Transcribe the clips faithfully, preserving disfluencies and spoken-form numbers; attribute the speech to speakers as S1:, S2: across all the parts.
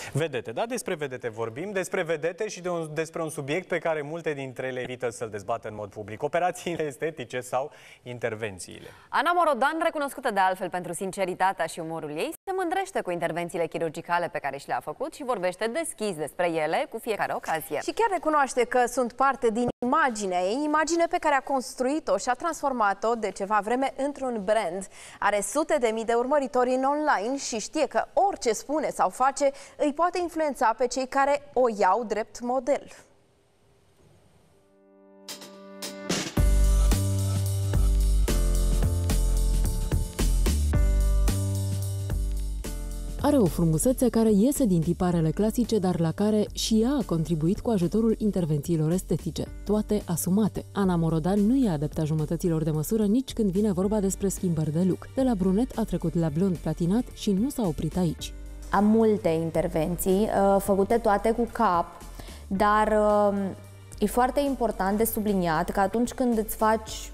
S1: Vedete, da? Despre vedete vorbim, despre vedete și de un, despre un subiect pe care multe dintre ele evită să-l dezbată în mod public. Operațiile estetice sau intervențiile.
S2: Ana Morodan, recunoscută de altfel pentru sinceritatea și umorul ei, se mândrește cu intervențiile chirurgicale pe care și le-a făcut și vorbește deschis despre ele cu fiecare ocazie.
S3: Și chiar recunoaște că sunt parte din imaginea ei, imagine pe care a construit-o și a transformat-o de ceva vreme într-un brand. Are sute de mii de urmăritori în online și știe că orice spune sau face îi poate influența pe cei care o iau drept model.
S4: Are o frumusețe care iese din tiparele clasice, dar la care și ea a contribuit cu ajutorul intervențiilor estetice, toate asumate. Ana Morodan nu e adepta jumătăților de măsură nici când vine vorba despre schimbări de look. De la brunet a trecut la blond platinat și nu s-a oprit aici.
S5: Am multe intervenții, făcute toate cu cap, dar e foarte important de subliniat că atunci când îți faci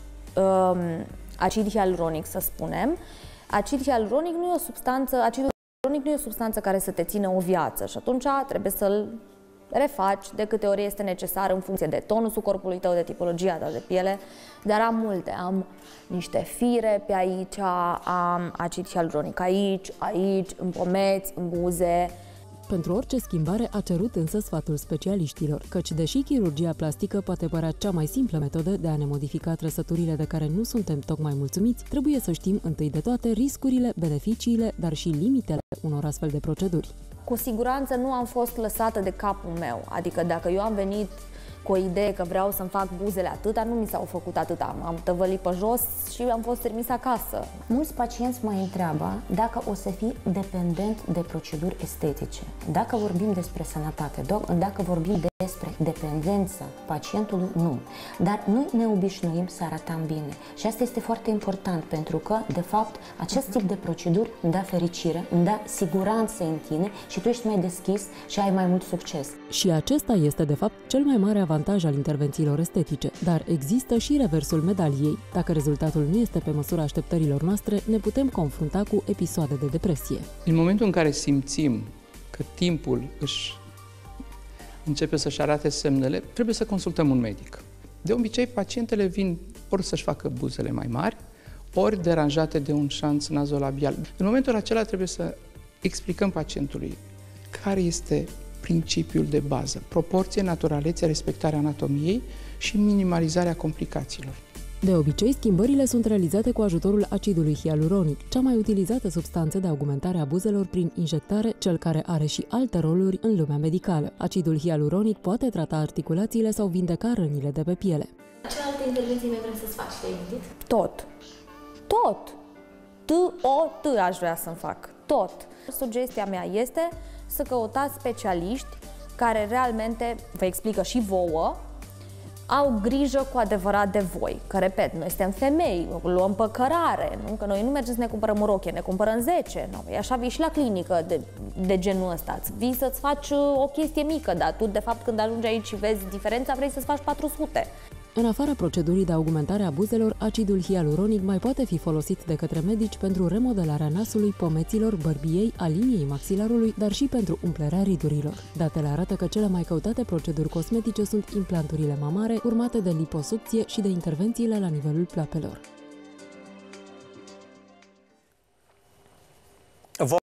S5: acid hialuronic, să spunem, acid hialuronic nu e o substanță, acidul hialuronic nu e o substanță care să te țină o viață și atunci trebuie să-l refaci de câte ori este necesar în funcție de tonusul corpului tău, de tipologia ta de piele, dar am multe, am niște fire pe aici, am acid hialuronic aici, aici, în pomeți, în buze.
S4: Pentru orice schimbare a cerut însă sfatul specialiștilor, căci deși chirurgia plastică poate părea cea mai simplă metodă de a ne modifica trăsăturile de care nu suntem tocmai mulțumiți, trebuie să știm întâi de toate riscurile, beneficiile, dar și limitele unor astfel de proceduri.
S5: Cu siguranță nu am fost lăsată de capul meu, adică dacă eu am venit cu o idee că vreau să-mi fac buzele atâta, nu mi s-au făcut atâta. Am tăvălit pe jos și am fost trimis acasă.
S6: Mulți pacienți mă întreabă dacă o să fii dependent de proceduri estetice. Dacă vorbim despre sănătate, dacă vorbim despre dependență pacientului, nu. Dar noi ne obișnuim să arătăm bine. Și asta este foarte important, pentru că, de fapt, acest tip de proceduri îmi dă fericire, îmi dă siguranță în tine și tu ești mai deschis și ai mai mult succes.
S4: Și acesta este, de fapt, cel mai mare avantaj al intervențiilor estetice. Dar există și reversul medaliei. Dacă rezultatul nu este pe măsura așteptărilor noastre, ne putem confrunta cu episoade de depresie.
S7: În momentul în care simțim că timpul își începe să-și arate semnele, trebuie să consultăm un medic. De obicei, pacientele vin ori să-și facă buzele mai mari, ori deranjate de un șanț nazolabial. În momentul acela trebuie să explicăm pacientului care este principiul de bază: proporție, naturalețe, respectarea anatomiei și minimalizarea complicațiilor.
S4: De obicei, schimbările sunt realizate cu ajutorul acidului hialuronic, cea mai utilizată substanță de augmentare a buzelor prin injectare, cel care are și alte roluri în lumea medicală. Acidul hialuronic poate trata articulațiile sau vindeca rănile de pe piele.
S6: Ce alte intervenții mai vrei să-ți faci? Te-ai gândit?
S5: Tot. Tot. T-O-T aș vrea să-mi fac. Tot. Sugestia mea este să căutați specialiști care realmente vă explică și vouă, au grijă cu adevărat de voi. Că, repet, noi suntem femei, luăm pe cărare, nu? Că noi nu mergem să ne cumpărăm roche, ne cumpărăm zece. Nu? E așa, vii și la clinică de, de genul ăsta. Vii să-ți faci o chestie mică, dar tu, de fapt, când ajungi aici și vezi diferența, vrei să-ți faci patru sute.
S4: În afara procedurii de augmentare a buzelor, acidul hialuronic mai poate fi folosit de către medici pentru remodelarea nasului, pomeților, bărbiei, a liniei maxilarului, dar și pentru umplerea ridurilor. Datele arată că cele mai căutate proceduri cosmetice sunt implanturile mamare, urmate de liposucție și de intervențiile la nivelul pleoapelor.